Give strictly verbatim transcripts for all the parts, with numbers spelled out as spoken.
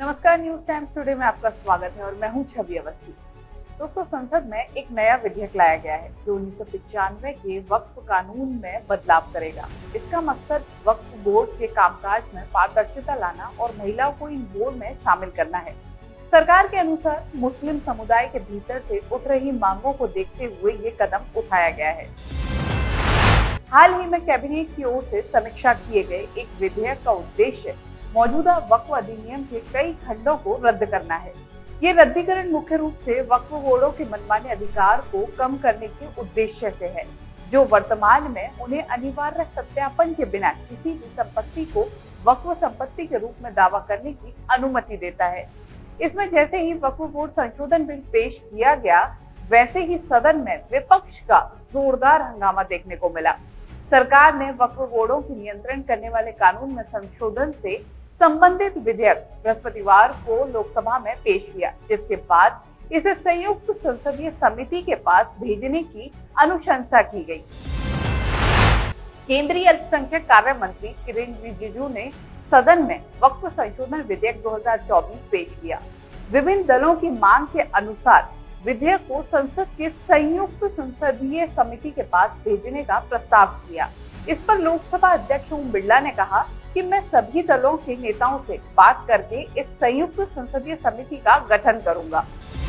नमस्कार, news times today में आपका स्वागत है और मैं हूं छवि अवस्थी। दोस्तों, संसद में एक नया विधेयक लाया गया है जो उन्नीस सौ पिचानवे के वक्फ कानून में बदलाव करेगा। इसका मकसद वक्फ बोर्ड के कामकाज में पारदर्शिता लाना और महिलाओं को इन बोर्ड में शामिल करना है। सरकार के अनुसार मुस्लिम समुदाय के भीतर से उठ रही मांगों को देखते हुए ये कदम उठाया गया है। हाल ही में कैबिनेट की ओर से समीक्षा किए गए एक विधेयक का उद्देश्य मौजूदा वक्फ अधिनियम के कई खंडों को रद्द करना है। ये रद्दीकरण मुख्य रूप से वक्फ बोर्डों के मनमाने अधिकार को कम करने के उद्देश्य से है, जो वर्तमान में उन्हें अनिवार्य सत्यापन के बिना किसी भी संपत्ति को वक्फ संपत्ति के रूप में दावा करने की अनुमति देता है। इसमें जैसे ही वक्फ बोर्ड संशोधन बिल पेश किया गया, वैसे ही सदन में विपक्ष का जोरदार हंगामा देखने को मिला। सरकार ने वक्फ बोर्डों की नियंत्रण करने वाले कानून में संशोधन से संबंधित विधेयक बृहस्पतिवार को लोकसभा में पेश किया, जिसके बाद इसे संयुक्त संसदीय समिति के पास भेजने की अनुशंसा की गई। केंद्रीय अल्पसंख्यक कार्य मंत्री किरेन रिजिजू ने सदन में वक्फ संशोधन विधेयक दो हज़ार चौबीस पेश किया। विभिन्न दलों की मांग के अनुसार विधेयक को संसद के संयुक्त संसदीय समिति के पास भेजने का प्रस्ताव किया। इस पर लोकसभा अध्यक्ष ओम बिरला ने कहा कि मैं सभी दलों के नेताओं से बात करके इस संयुक्त संसदीय समिति का गठन करूंगा।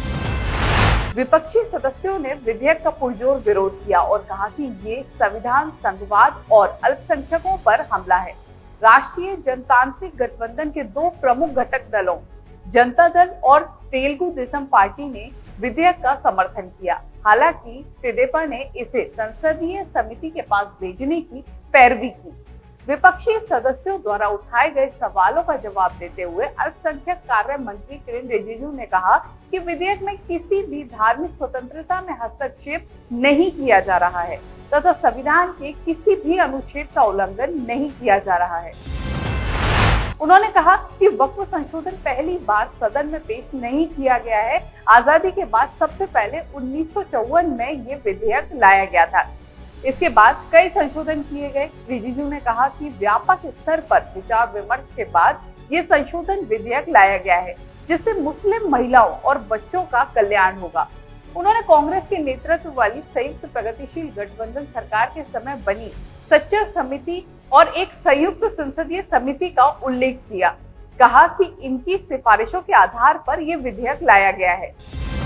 विपक्षी सदस्यों ने विधेयक का पुरजोर विरोध किया और कहा कि ये संविधान संघवाद और अल्पसंख्यकों पर हमला है। राष्ट्रीय जनतांत्रिक गठबंधन के दो प्रमुख घटक दलों जनता दल और तेलुगु देशम पार्टी ने विधेयक का समर्थन किया। हालांकि तेदेपा ने इसे संसदीय समिति के पास भेजने की पैरवी की। विपक्षी सदस्यों द्वारा उठाए गए सवालों का जवाब देते हुए अल्पसंख्यक कार्य मंत्री किरेन रिजिजू ने कहा कि विधेयक में किसी भी धार्मिक स्वतंत्रता में हस्तक्षेप नहीं किया जा रहा है तथा संविधान के किसी भी अनुच्छेद का उल्लंघन नहीं किया जा रहा है। उन्होंने कहा कि वक्फ संशोधन पहली बार सदन में पेश नहीं किया गया है। आजादी के बाद सबसे पहले उन्नीस सौ चौवन में ये विधेयक लाया गया था। इसके बाद कई संशोधन किए गए। रिजिजू ने कहा कि व्यापक स्तर पर विचार विमर्श के बाद ये संशोधन विधेयक लाया गया है, जिससे मुस्लिम महिलाओं और बच्चों का कल्याण होगा। उन्होंने कांग्रेस के नेतृत्व वाली संयुक्त प्रगतिशील गठबंधन सरकार के समय बनी सच्चर समिति और एक संयुक्त संसदीय समिति का उल्लेख किया। कहा कि इनकी सिफारिशों के आधार पर यह विधेयक लाया गया है।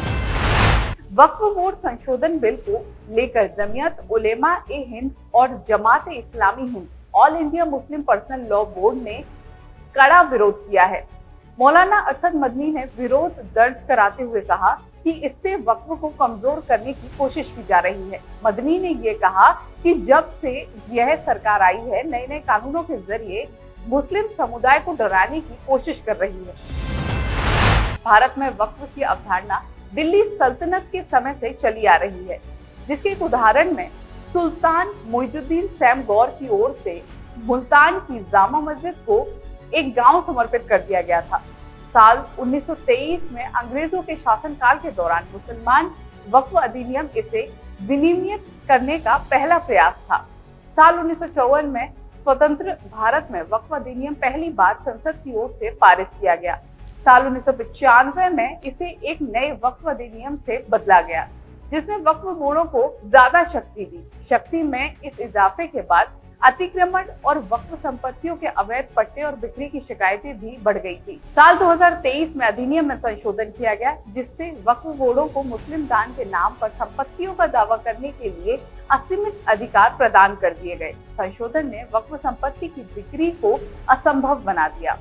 वक्फ बोर्ड संशोधन बिल को लेकर जमीयत उलेमा ए हिंद और Jamaat e Islami Hind all India Muslim personal law board ने कड़ा विरोध किया है। मौलाना अरशद मदनी ने विरोध दर्ज कराते हुए कहा कि इससे वक्फ को कमजोर करने की कोशिश की जा रही है। मदनी ने ये कहा कि जब से यह सरकार आई है, नए नए कानूनों के जरिए मुस्लिम समुदाय को डराने की कोशिश कर रही है। भारत में वक्फ की अवधारणा दिल्ली सल्तनत के समय से चली आ रही है, जिसके एक उदाहरण में सुल्तान मुइजुद्दीन सैम गौर की ओर से मुल्तान की जामा मस्जिद को एक गांव समर्पित कर दिया गया था। साल उन्नीस सौ तेईस में अंग्रेजों के शासनकाल के दौरान मुसलमान वक्फ अधिनियम इसे विनियमित करने का पहला प्रयास था। साल उन्नीस सौ चौवन में स्वतंत्र भारत में वक्फ अधिनियम पहली बार संसद की ओर से पारित किया गया। साल उन्नीस सौ पचानवे में इसे एक नए वक्फ अधिनियम से बदला गया, जिसने वक्फ बोर्डों को ज्यादा शक्ति दी। शक्ति में इस इजाफे के बाद अतिक्रमण और वक्फ संपत्तियों के अवैध पट्टे और बिक्री की शिकायतें भी बढ़ गई थी। साल दो हज़ार तेईस में अधिनियम में संशोधन किया गया, जिससे वक्फ बोर्डों को मुस्लिम दान के नाम पर संपत्तियों का दावा करने के लिए असीमित अधिकार प्रदान कर दिए गए। संशोधन ने वक्फ संपत्ति की बिक्री को असंभव बना दिया।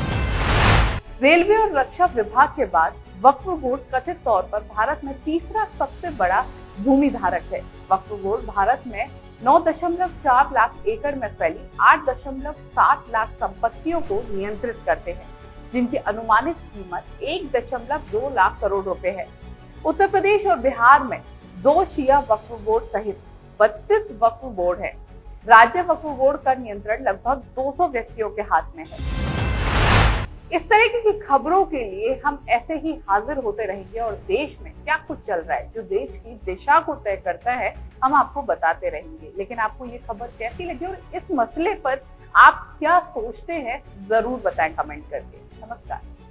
रेलवे और रक्षा विभाग के बाद वक्फ बोर्ड कथित तौर पर भारत में तीसरा सबसे बड़ा भूमि धारक है। वक्फ बोर्ड भारत में नौ दशमलव चार लाख एकड़ में फैली आठ दशमलव सात लाख संपत्तियों को नियंत्रित करते हैं, जिनकी अनुमानित कीमत एक दशमलव दो लाख करोड़ रुपए है। उत्तर प्रदेश और बिहार में दो शिया वक्फ बोर्ड सहित बत्तीस वक्फ बोर्ड है। राज्य वक्फ बोर्ड का नियंत्रण लगभग दो सौ व्यक्तियों के हाथ में है। इस तरह की खबरों के लिए हम ऐसे ही हाजिर होते रहेंगे और देश में क्या कुछ चल रहा है, जो देश की दिशा को तय करता है, हम आपको बताते रहेंगे। लेकिन आपको ये खबर कैसी लगी और इस मसले पर आप क्या सोचते हैं, जरूर बताएं कमेंट करके। नमस्कार।